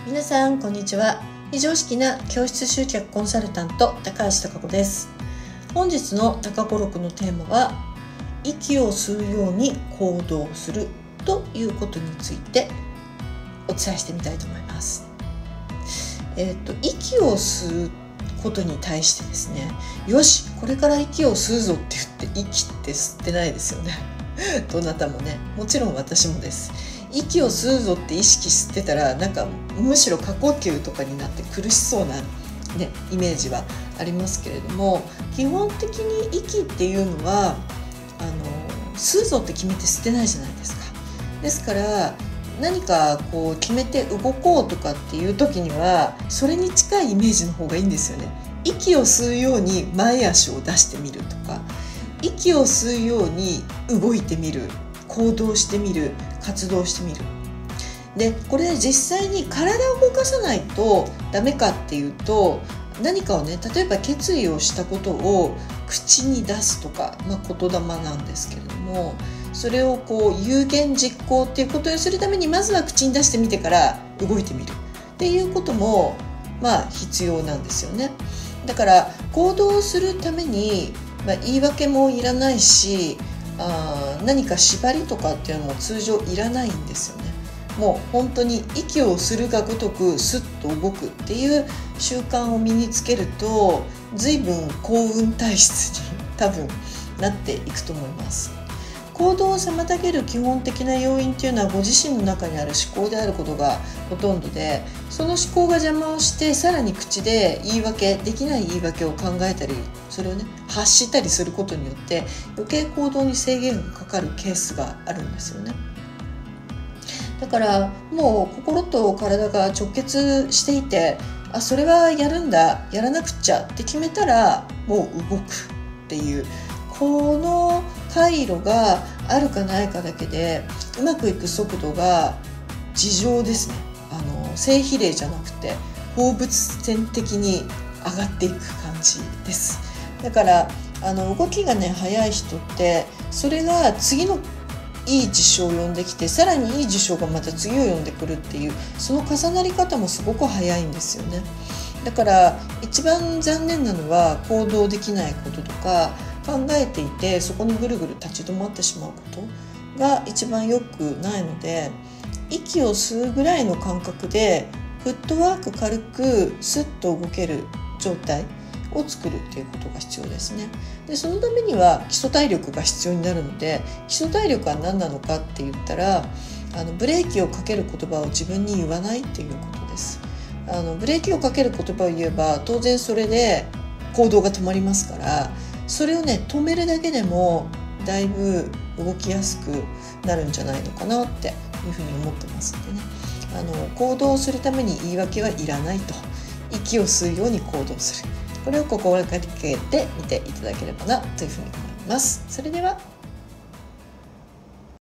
皆さんこんにちは。非常識な教室集客コンサルタント高橋貴子です。本日の高子録のテーマは息を吸うように行動するということについてお伝えしてみたいと思います。息を吸うことに対してですね、よしこれから息を吸うぞって言って息って吸ってないですよね。どなたもね、もちろん私もです。息を吸うぞって意識してたらなんかむしろ過呼吸とかになって苦しそうな、ね、イメージはありますけれども、基本的に息っていうのは吸うぞって決めて吸ってないじゃないですか。ですから何かこう決めて動こうとかっていう時にはそれに近いイメージの方がいいんですよね。息を吸うように前足を出してみるとか、息を吸うように動いてみる、行動してみる、活動してみる。でこれ実際に体を動かさないとダメかっていうと、何かをね、例えば決意をしたことを口に出すとか、言霊なんですけれども、それをこう有言実行っていうことをするためにまずは口に出してみてから動いてみるっていうことも必要なんですよね。だから行動するために、言い訳もいらないし、何か縛りとかっていうのも通常いらないんですよね。もう本当に息をするがごとくスッと動くっていう習慣を身につけると随分幸運体質に多分なっていくと思います。行動を妨げる基本的な要因っていうのはご自身の中にある思考であることがほとんどで、その思考が邪魔をしてさらに口でできない言い訳を考えたり、それをね発したりすることによって余計行動に制限がかかるケースがあるんですよね。だからもう心と体が直結していて、それはやるんだ、やらなくっちゃって決めたらもう動くっていう、この回路があるかないかだけでうまくいく速度が尋常ですね。正比例じゃなくて放物線的に上がっていく感じです。だから動きがね速い人ってそれが次のいい事象を呼んできて、さらにいい事象がまた次を呼んでくるっていう、その重なり方もすごく早いんですよね。だから一番残念なのは行動できないこととか、考えていてそこにぐるぐる立ち止まってしまうことが一番良くないので、息を吸うぐらいの感覚でフットワーク軽くスッと動ける状態を作るっていうことが必要ですね。でそのためには基礎体力が必要になるので、基礎体力は何なのかって言ったら、ブレーキをかける言葉を自分に言わないっていうことです。ブレーキをかける言葉を言えば当然それで行動が止まりますから、それをね止めるだけでもだいぶ動きやすくなるんじゃないのかなっていうふうに思ってますのでね、行動するために言い訳はいらないと。息を吸うように行動する、これを心がけてみていただければなというふうに思います。それでは。